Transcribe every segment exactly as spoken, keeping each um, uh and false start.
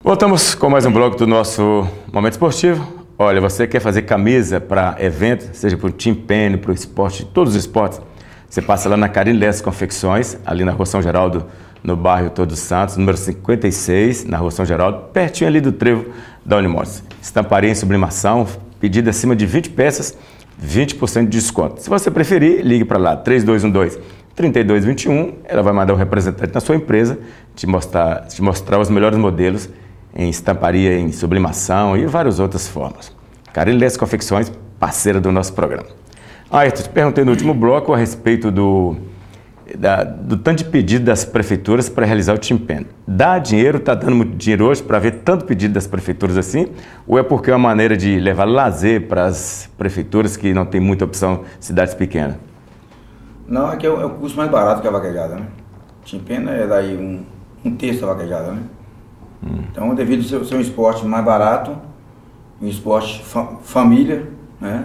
Voltamos com mais um bloco do nosso Momento Esportivo. Olha, você quer fazer camisa para evento, seja para o Team Penny, para o esporte, todos os esportes, você passa lá na Carine Lessa Confecções, ali na Rua São Geraldo, no bairro Todos Santos, número cinquenta e seis, na Rua São Geraldo, pertinho ali do trevo da Unimotos. Estamparia em sublimação, pedido acima de vinte peças, vinte por cento de desconto. Se você preferir, ligue para lá, três dois um dois, três dois dois um, ela vai mandar um representante na sua empresa, te mostrar, te mostrar os melhores modelos em estamparia, em sublimação e várias outras formas. Carine Lessa Confecções, parceira do nosso programa. Ah, eu te perguntei no último bloco a respeito do, da, do tanto de pedido das prefeituras para realizar o Team Penny. Dá dinheiro, está dando muito dinheiro hoje para ver tanto pedido das prefeituras assim? Ou é porque é uma maneira de levar lazer para as prefeituras que não tem muita opção, cidades pequenas? Não, é que é o, é o custo mais barato que a vaquejada, né? Team Penny é daí um, um terço da vaquejada, né? Hum. Então, devido ao ser, ser um esporte mais barato, um esporte fa família, né?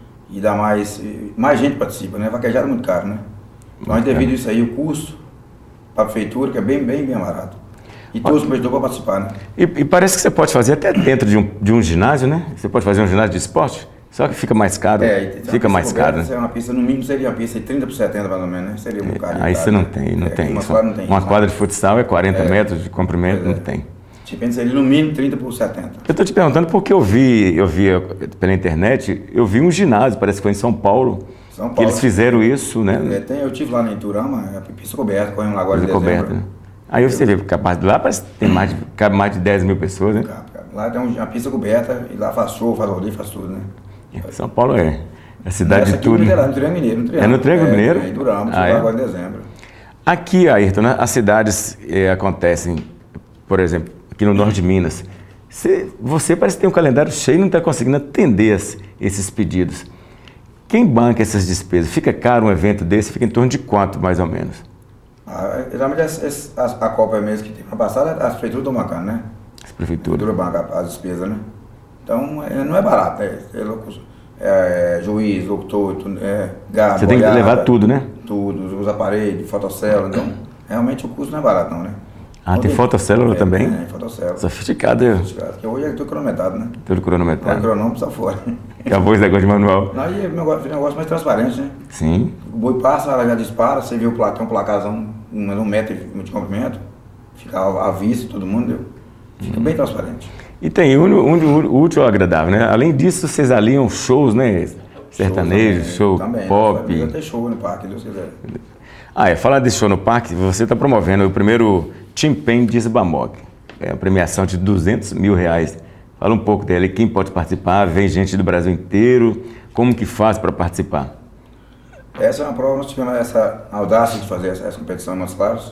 E dá mais, mais gente participa, né? Vaquejada é muito caro, né? Então, devido a isso aí, o custo para a prefeitura, que é bem, bem, bem barato. E todos os competidores para participar, né? E, e parece que você pode fazer até dentro de um, de um ginásio, né? Você pode fazer um ginásio de esporte, só que fica mais caro. É, fica mais caro, né? Uma pista, no mínimo, seria uma pista de trinta por setenta, mais ou menos, né? Seria um caro. Aí você não tem, não é, tem. Uma, quadra, não tem uma quadra de futsal é quarenta é, metros de comprimento, é, não tem. Tipo, seria no mínimo trinta por setenta. Eu estou te perguntando porque eu vi, eu vi pela internet, eu vi um ginásio, parece que foi em São Paulo, São Paulo que eles fizeram isso, né? É, tem, eu estive lá em Iturama, a pista coberta, correndo lá agora em dezembro. Coberta, né? Aí você vê, capaz de lá parece que tem mais de, cabe mais de dez mil pessoas, né? Cabe, cabe. Lá tem uma pista coberta e lá faz show, faz rolê, faz tudo, né? São Paulo é a cidade de tudo. É no Triângulo Mineiro. No é no Triângulo Mineiro? É, em Iturama, ah, é? agora em dezembro. Aqui, Ayrton, né, as cidades é, acontecem, por exemplo, aqui no norte de Minas, você, você parece que tem um calendário cheio e não está conseguindo atender as, esses pedidos. Quem banca essas despesas? Fica caro um evento desse? Fica em torno de quanto, mais ou menos? Ah, geralmente a, a, a Copa mesmo que tem para passar, as prefeituras estão bancando, né? As prefeituras? A prefeitura banca as despesas, né? Então, é, não é barato, é, é, é juiz, locutor, é, gado, você tem que levar tudo, né? Tudo, os aparelhos, fotocélula, então, realmente o custo não é barato não, né? Ah, tem fotocélula é, também? Tem, sofisticado. Sofisticado. É. Sofisticado, porque hoje é tudo cronometrado, né? Tudo cronometrado. O cronômetro está fora. Acabou esse negócio de manual. Não, e é um negócio, negócio mais transparente, né? Sim. O boi passa, ela já dispara, você vê o placar, um placazão, um, um metro de comprimento, fica à vista, todo mundo, deu. Fica hum. bem transparente. E tem um, um, um útil ao agradável, né? Além disso, vocês aliam shows, né? Sertanejo, show, também, pop. Também, vai ter show no parque, Deus quiser. Ah, é, falar desse show no parque, você está promovendo o primeiro Team Penny de Isbamok. É uma premiação de duzentos mil reais. Fala um pouco dele, quem pode participar, vem gente do Brasil inteiro, como que faz para participar? Essa é uma prova, nós tivemos essa audácia de fazer essa, essa competição em Montes Claros,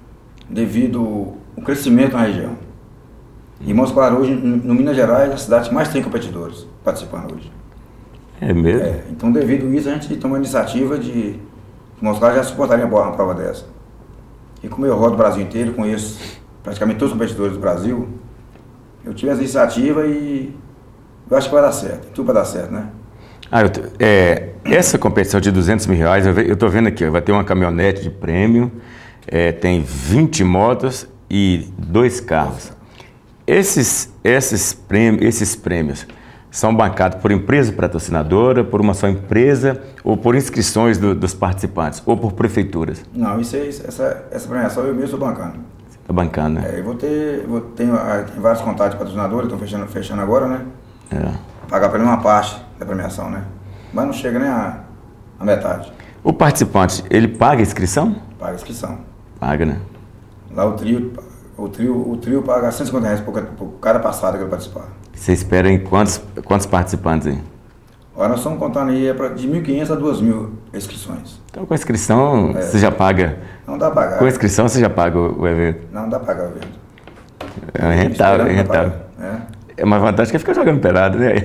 devido ao crescimento na região. E Montes Claros hoje, no Minas Gerais, é a cidade que mais tem competidores participando hoje. É mesmo? É, então, devido a isso, a gente tomou a iniciativa de que Montes Claros já suportaria uma prova dessa. E como eu rodo o Brasil inteiro, conheço praticamente todos os competidores do Brasil, eu tive essa iniciativa e eu acho que vai dar certo, tudo vai dar certo, né? Ah, eu, é, essa competição de duzentos mil reais, eu estou vendo aqui, ó, vai ter uma caminhonete de prêmio, é, tem vinte motos e dois carros. Esses, esses, prêmios, esses prêmios são bancados por empresa patrocinadora, por uma só empresa, ou por inscrições do, dos participantes, ou por prefeituras? Não, isso aí, essa, essa premiação eu mesmo estou bancando. Você está bancando, né? É, eu vou ter, vou, tenho, tenho vários contatos de patrocinadores, estão fechando, fechando agora, né? É. Pagar para mim uma parte da premiação, né? Mas não chega nem a, a metade. O participante, ele paga a inscrição? Paga a inscrição. Paga, né? Lá o trio, o trio, o trio paga cento e cinquenta reais por, por cada passada que ele participar. Você espera em quantos, quantos participantes aí? Agora nós estamos contando aí é pra, de mil e quinhentas a duas mil inscrições. Então com a inscrição é. você já paga? Não dá para pagar. Com a inscrição você já paga o, o evento? Não dá para pagar o evento. É rentável, é rentável. É. É uma vantagem que é ficar jogando pelado, né?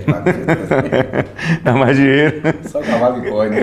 Dá mais dinheiro. Só cavalo que corre, né?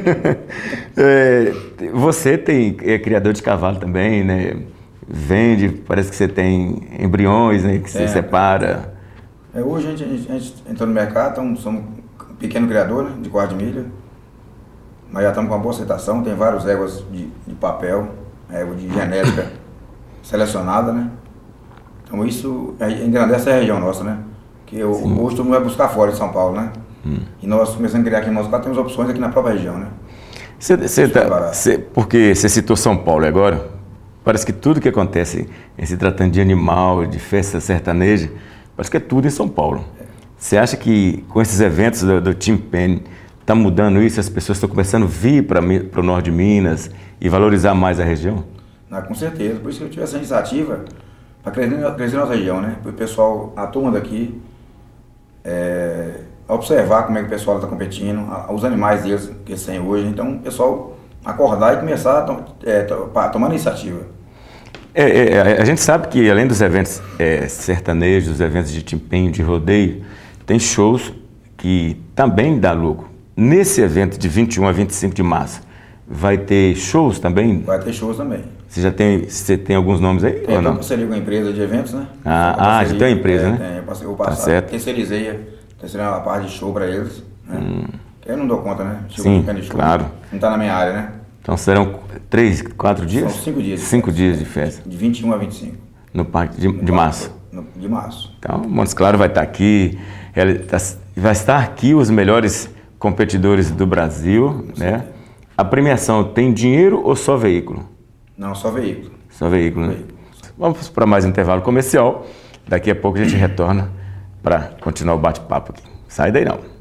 É, você tem, é criador de cavalo também, né? Vende, parece que você tem embriões, né? Que você é, separa. É, hoje a gente, a, gente, a gente entrou no mercado, então somos um pequeno criador, né, de quarto de milha. Mas já estamos com uma boa aceitação, tem vários éguas de, de papel, égua de genética selecionada, né? Então isso engrandece a região nossa, né? Que eu, hoje todo mundo vai buscar fora de São Paulo, né? Hum. E nós começamos a criar aqui em Moscou, temos opções aqui na própria região, né? Cê, cê tá, cê, porque você citou São Paulo agora, parece que tudo que acontece em se tratando de animal, de festa sertaneja, parece que é tudo em São Paulo. Você acha que com esses eventos do, do Team Penny, está mudando isso? As pessoas estão começando a vir para o norte de Minas e valorizar mais a região? Não, com certeza. Por isso que eu tive essa iniciativa para crescer, crescer nossa região, né? Para o pessoal, a turma daqui, é, observar como é que o pessoal está competindo, a, os animais deles que eles têm hoje. Então, o pessoal acordar e começar a to, é, to, tomar iniciativa. É, é, a gente sabe que, além dos eventos é, sertanejos, dos eventos de timpenho, de rodeio, tem shows que também dá lucro. Nesse evento de vinte e um a vinte e cinco de março, vai ter shows também? Vai ter shows também. Você já tem, você tem alguns nomes aí? Tem, ou não? Eu parceria com a empresa de eventos, né? Ah, ah já tem uma empresa, é, né? Tem, eu passei, eu passei, tá terceirizei, terceirizei a parte de show para eles, né? Hum. Eu não dou conta, né? Chego Sim, de show, claro. Não está na minha área, né? Então serão três, quatro dias? São cinco dias. De cinco festa. dias de festa. De vinte e um a vinte e cinco. No Parque de, de Março. No, de março. Então, Montes Claros vai estar aqui, vai estar aqui os melhores competidores do Brasil, né? A premiação tem dinheiro ou só veículo? Não, só veículo. Só veículo, né? Veículo. Vamos para mais um intervalo comercial. Daqui a pouco a gente retorna para continuar o bate-papo aqui. Sai daí não.